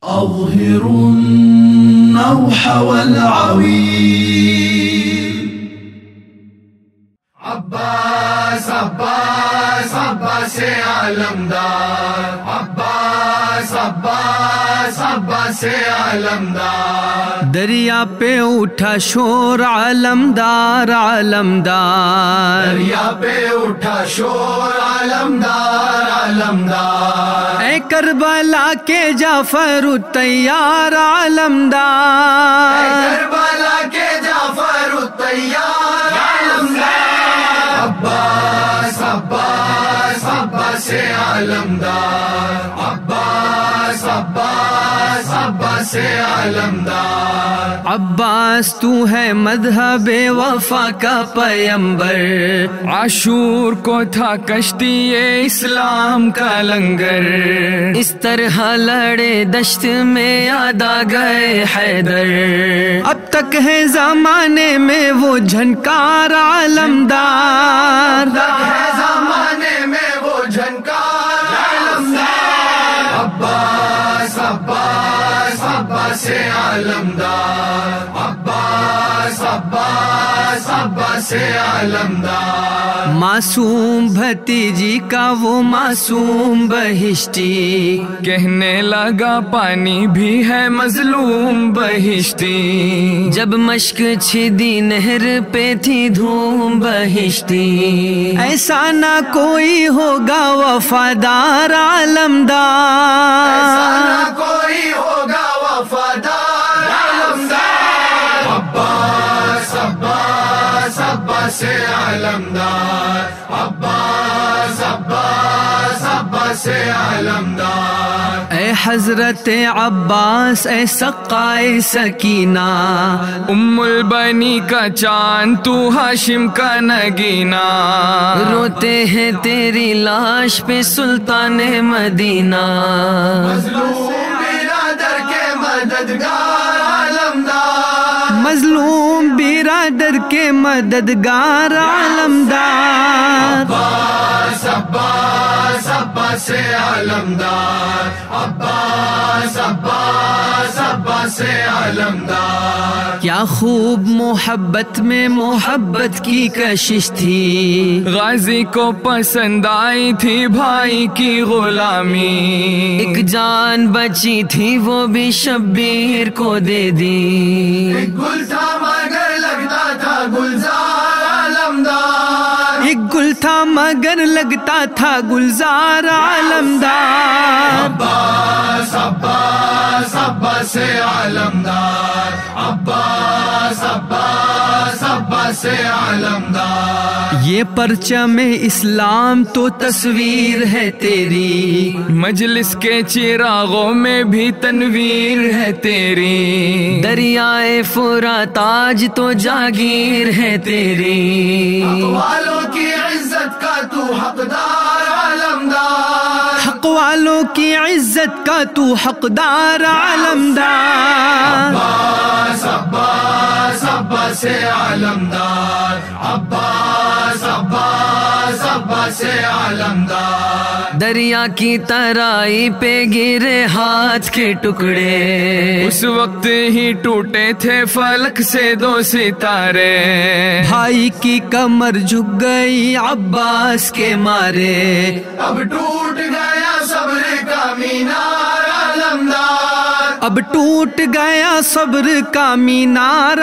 أظهر النوح والعويل. عباس عباس عباس علمدار، عباس عباس عباس علمدار. دریا پہ اٹھا شور علمدار علمدار، دریا پہ اٹھا شور علمدار علمدار. اے کربلا کے جعفر الطیار علمدار، اے کربلا کے جعفر الطیار علمدار. عباس عباس عباس علمدار، عباس عباس عباس علمدار. عباس تو ہے مذہب وفا کا پیمبر، عاشور کو تھا کشتی اسلام کا لنگر، اس طرح لڑے دشت میں یاد آ گئے حیدر، اب تک ہے زمانے میں وہ جھنکار علمدار، ہے زمانے میں وہ جھنکار علمدار. عباس عباس عباس علمدار، عباس عباس عباس علمدار. معصوم بھتیجی کا وہ معصوم بہشتی، کہنے لگا پانی بھی ہے مظلوم بہشتی، جب مشک چھدی نہر پہ تھی دھوم بہشتی، ایسا نہ کوئی ہوگا وفادار علمدار، ایسا نہ کوئی ہوگا وفادار علمدار. عباس عباس عباس علمدار، عباس عباس عباس علمدار. اے حضرت عباس اے سقائے سکینہ، ام البنی کا چاند تو ہاشم کا نگینہ، روتے ہیں تیری لاش پہ سلطان مدینہ، مظلوم برادر کے مددگار علمدار. مظلوم برادر کے مددگار علمدار. عباس عباس عباس علمدار، عباس عباس عباس علمدار. کیا خوب محبت میں محبت کی کشش تھی، غازی کو پسند آئی تھی بھائی کی غلامی، ایک جان بچی تھی وہ بھی شبیر کو دے دی، ایک گل تھا مگر لگتا تھا گلزار علمدار. ایک گل تھا مگر لگتا تھا گلزار علمدار. عباس عباس عباس علمدار، عباس عباس عباس علمدار. یہ پرچم اسلام تو تصویر ہے تیری، مجلس کے چراغوں میں بھی تنویر ہے تیری، دریائے فرات آج تو جاگیر ہے تیری، والوں کی عزت کا تو حقدار علمدار. حق والوں کی عزت کا تو حقدار علمدار. عباس عباس عباس علمدار، عباس عباس عباس علمدار. دریا کی ترائی پہ گرے ہاتھ کے ٹکڑے، اس وقت ہی ٹوٹے تھے فلک سے دو ستارے، بھائی کی کمر جھک گئی عباس کے مارے، اب ٹوٹ گیا صبر کا مینار علمدار. اب ٹوٹ گیا صبر کا مینار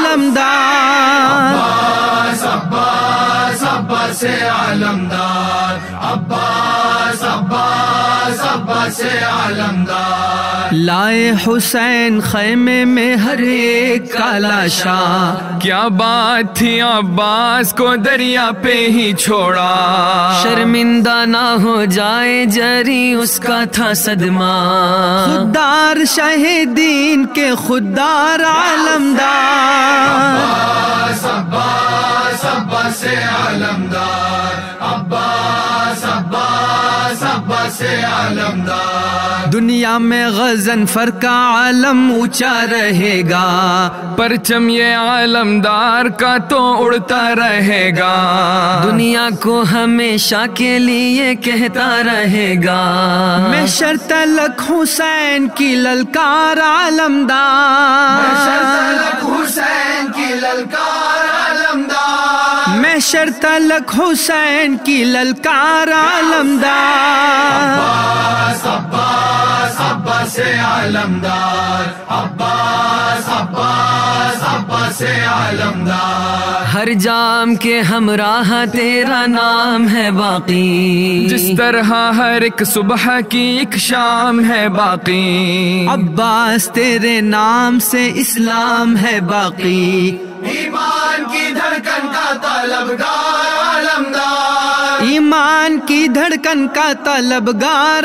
علمدار. عباس عباس عباس علمدار، عباس عباس عباس علمدار. لائے حسین خیمے میں ہر ایک کا لاشا، کیا بات تھی عباس کو دریا پہ ہی چھوڑا، شرمندہ نہ ہو جائے جری اس کا تھا صدمہ، خوددار شہیدین کے خوددار علمدار. عباس عباس عباس علمدار، عباس عباس عباس عباس علمدار، دنیا میں غضنفر کا عالم اونچا رہے گا، پرچم یہ علمدار کا تو اڑتا رہے گا، دنیا کو ہمیشہ کے لیے کہتا رہے گا، محشر تلک حسین کی للکار علمدار، حسین کی للکار علمدار، محشر تلک حسین کی للکار علمدار، عباس عباس عباس علمدار، عباس عباس عباس علمدار، ہر جام کے ہمراہ تیرا نام ہے باقی، جس طرح ہر ایک صبح کی ایک شام ہے باقی، عباس تیرے نام سے اسلام ہے باقی، ایمان کی دھڑکن کا طلبگار علمدار، ایمان کی دھڑکن کا طلبگار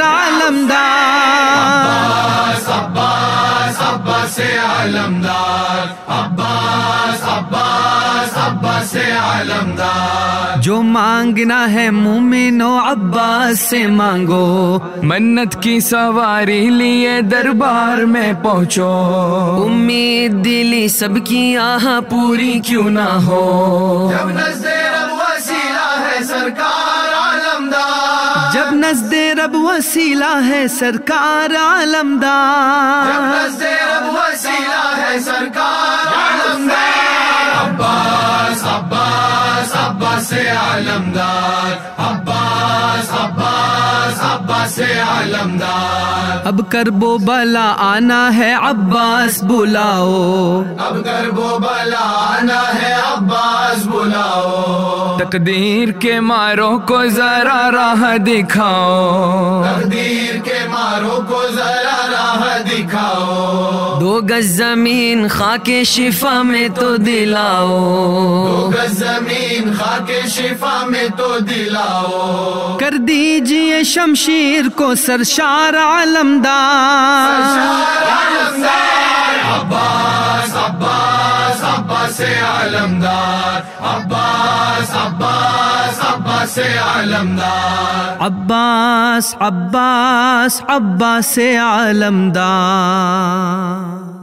علمدار، عباس عباس عباس علمدار، عباس عباس عباس علمدار، جو مانگنا ہے مومنو عباس سے مانگو، منت کی سواری لیے دربار میں پہنچو، امید دلی سب کی آہ پوری کیوں نہ ہو، جب نزد رب وسیلہ ہے سرکار علمدار، جب نزد رب وسیلہ ہے سرکار علمدار، جب نزد رب وسیلہ ہے سرکار علمدار، عباس عباس عباس علمدار، عباس عباس عباس علمدار، اب کرب و بلا آنا ہے عباس بلاؤ، اب کرب و بلا آنا ہے عباس بلاؤ، تقدیر کے ماروں کو ذرا راہ دکھاؤ، تقدیر کے ماروں کو ذرا راہ دکھاؤ، 2 گز زمین خاک شفا میں تو دلاؤ، 2 گز زمین خاک شفا میں تو دلاؤ، کر دیجئے شمشیر کو سرشار علمدار، علمدار، عباس عباس عباس علمدار، عباس عباس عباس علمدار، عباس عباس عباس علمدار۔